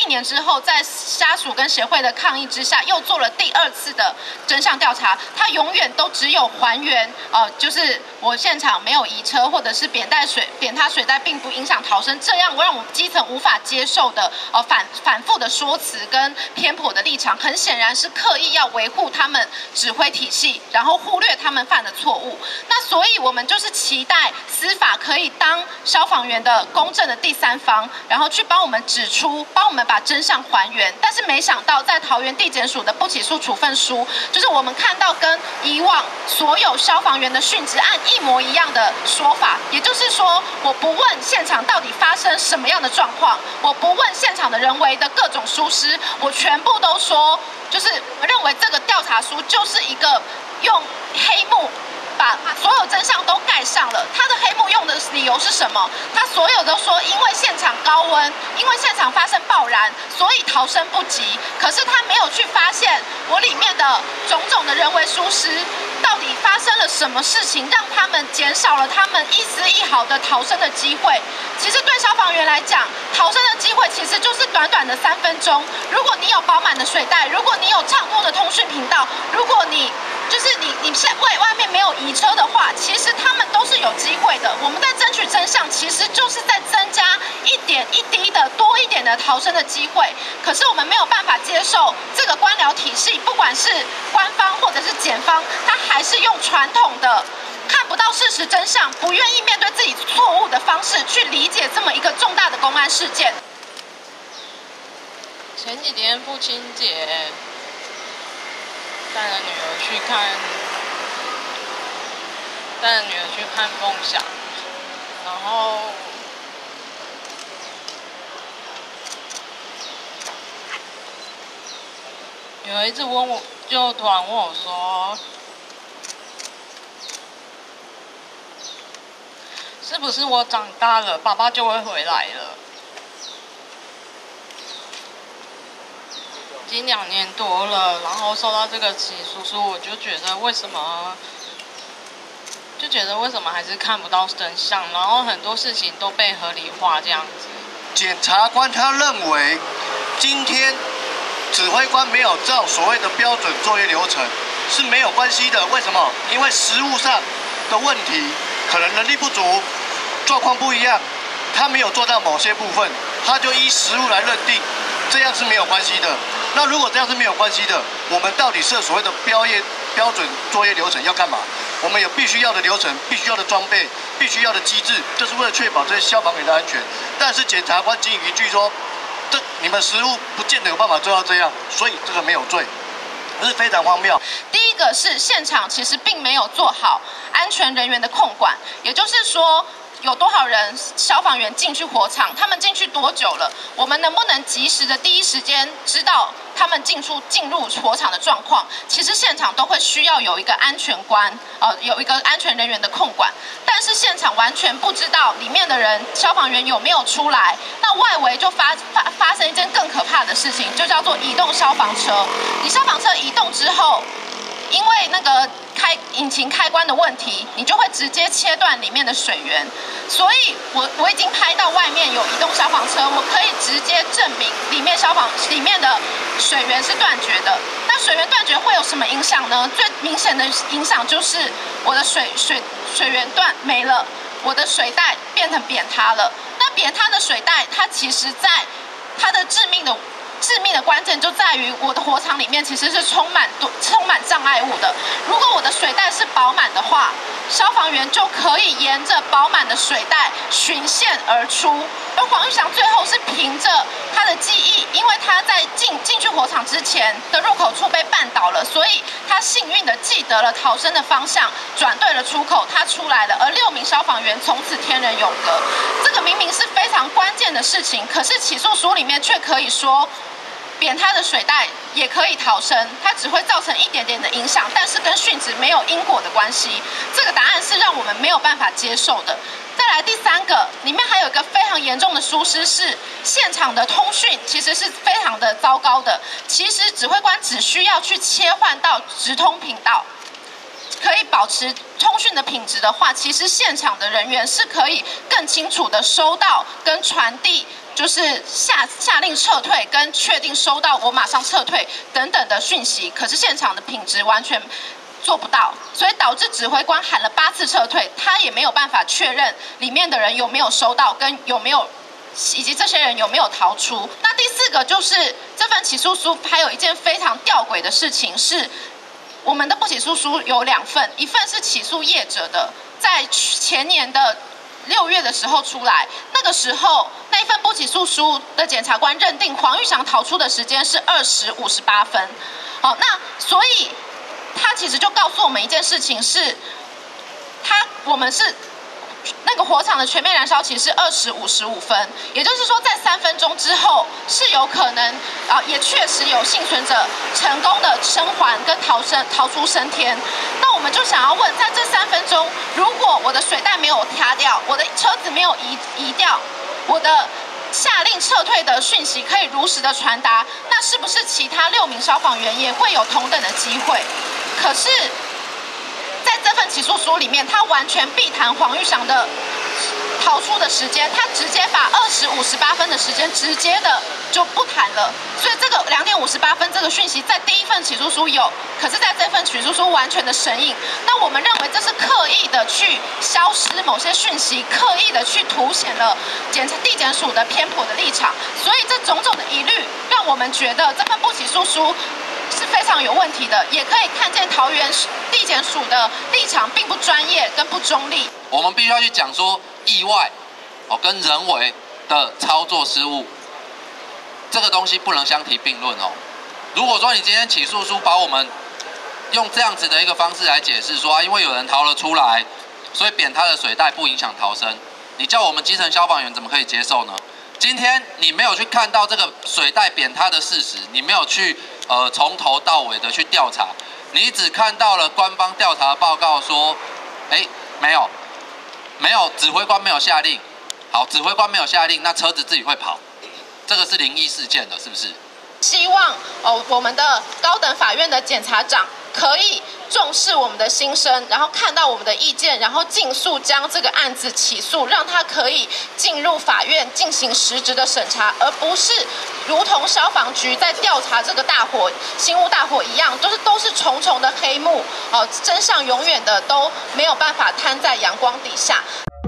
年之后，在家属跟协会的抗议之下，又做了第2次的真相调查，他永远都只有还原就是我现场没有移车，或者是扁塌水袋并不影响逃生，这样让我们基层无法接受的反复的说辞跟偏颇的立场，很显然是刻意要维护他们指挥体系，然后忽略他们犯的错误。那所以我们就是期待司法可以当消防员的公正的第三方，然后去帮我们指出，帮我们把真相还原。但是没想到，在桃园地检署的不起诉处分书，就是我们看到跟以往所有消防员的殉职案一模一样的说法，也就是说，我不问现场到底发生什么样的状况，我不问现场的人为的各种疏失，我全部都说，就是我认为这个调查书就是一个用黑幕把所有真相都盖上了。他的黑幕用的理由是什么？他所有都说因为现场高温，因为现场发生爆燃，所以逃生不及。可是他没有去发现我里面的种种的人为疏失，到底发生了什么事情，让他们减少了他们一丝一毫的逃生的机会。其实对消防员来讲，逃生的机会其实就是短短的3分钟。如果你有饱满的水袋，如果你有畅通的通讯频道，如果你外面没有移车的话，其实他们都是有机会的。我们在争取真相，其实就是在增加一点一滴的多一点的逃生的机会。可是我们没有办法接受这个官僚体系，不管是官方或者是检方，他还是用传统的看不到事实真相，不愿意面对自己错误的方式去理解这么一个重大的公安事件。 前几天父亲节，带着女儿去看梦想，然后女儿一直问我，就突然问我说，是不是我长大了，爸爸就会回来了？已经2年多了，然后收到这个起诉书，我就觉得为什么还是看不到真相，然后很多事情都被合理化这样子。 检察官他认为，今天指挥官没有照所谓的标准作业流程是没有关系的。为什么？因为实务上的问题，可能能力不足，状况不一样，他没有做到某些部分，他就依实务来认定，这样是没有关系的。那如果这样是没有关系的，我们到底设所谓的标准作业流程要干嘛？我们有必须要的流程、必须要的装备、必须要的机制，就是为了确保这些消防员的安全。但是检察官仅以一句说，你们实务不见得有办法做到这样，所以这个没有罪，这是非常荒谬。 第一个是现场其实并没有做好安全人员的控管，也就是说，有多少人消防员进去火场，他们进去多久了？我们能不能及时的第一时间知道他们进入火场的状况？其实现场都会需要有一个安全官，有一个安全人员的控管。但是现场完全不知道里面的人消防员有没有出来，那外围就发生一件更可怕的事情，就叫做移动消防车。你消防车移动之后，因为那个引擎开关的问题，你就会直接切断里面的水源。所以我已经拍到外面有移动消防车，我可以直接证明里面的水源是断绝的。那水源断绝会有什么影响呢？最明显的影响就是我的水源没了，我的水袋变成扁塌了。那扁塌的水袋，它其实在它的致命的关键就在于我的火场里面其实是充满障碍物的。如果我的水袋是饱满的话，消防员就可以沿着饱满的水袋循线而出。而黄玉祥最后是凭着他的记忆，因为他在进去火场之前的入口处被绊倒了，所以他幸运的记得了逃生的方向，转对了出口，他出来了。而6名消防员从此天人永隔。这个明明是非常关键的事情，可是起诉书里面却可以说，扁塌的水袋也可以逃生，它只会造成一点点的影响，但是跟殉职没有因果的关系。这个答案是让我们没有办法接受的。再来第3个，里面还有一个非常严重的疏失，是现场的通讯其实是非常的糟糕的。其实指挥官只需要去切换到直通频道，可以保持通讯的品质的话，其实现场的人员是可以更清楚的收到跟传递就是下令撤退跟确定收到我马上撤退等等的讯息，可是现场的品质完全做不到，所以导致指挥官喊了8次撤退，他也没有办法确认里面的人有没有收到，跟有没有以及这些人有没有逃出。那第4个就是这份起诉书还有一件非常吊诡的事情是，我们的不起诉书有2份，一份是起诉业者的，在前年的6月的时候出来，那个时候那一份不起诉书的检察官认定黄玉祥逃出的时间是20时58分。好，那所以他其实就告诉我们一件事情是，我们是那个火场的全面燃烧期是20时55分，也就是说在3分钟之后是有可能也确实有幸存者成功的生还跟逃出升天。那我们就想要问，在这3分钟，如果我的水袋没有塌掉，我的车子没有移掉，我的下令撤退的讯息可以如实的传达，那是不是其他6名消防员也会有同等的机会？可是在这份起诉书里面，他完全避谈黄玉祥的逃出的时间，他直接把20时58分的时间直接的就不谈了。所以这个2点58分这个讯息在第1份起诉书有，可是在这份起诉书完全的神隐。那我们认为这是刻意的去消失某些讯息，刻意的去凸显了地检署的偏颇的立场。所以这种种的疑虑，让我们觉得这份不起诉书是非常有问题的，也可以看见桃园地检署的立场并不专业跟不中立。 我们必须要去讲说意外跟人为的操作失误，这个东西不能相提并论哦。如果说你今天起诉书把我们用这样子的一个方式来解释说因为有人逃了出来，所以扁他的水袋不影响逃生，你叫我们基层消防员怎么可以接受呢？今天你没有去看到这个水袋扁他的事实，你没有去从头到尾的去调查，你只看到了官方调查报告说，没有，指挥官没有下令。好，指挥官没有下令，那车子自己会跑，这个是灵异事件了，是不是？ 希望我们的高等法院的检察长可以重视我们的心声，然后看到我们的意见，然后尽速将这个案子起诉，让他可以进入法院进行实质的审查，而不是如同消防局在调查这个新屋大火一样，都是重重的黑幕，真相永远的都没有办法摊在阳光底下。